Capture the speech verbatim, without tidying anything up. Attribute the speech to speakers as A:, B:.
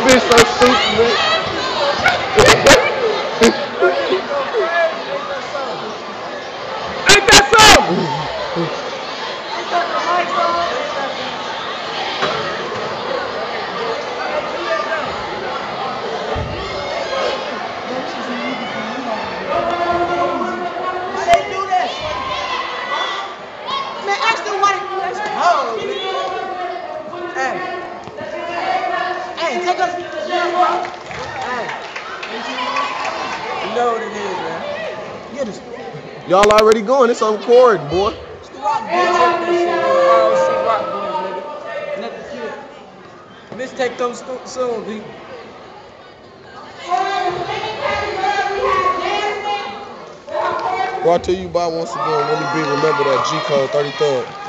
A: bitch so stupid, man. Ain't that something?
B: Man, ask them why they do that shit. Oh, hey, hey, take us. Hey, you know what it is, man. Get us.
A: Y'all already going. It's on recording, boy.
B: It's the Rock Boys. Check this shit, nigga. R O C Rock Boys, nigga. Nothing kid. Mixtape comes soon, people.
A: Brought to you by once again Willie B. Remember that G Code thirty-third.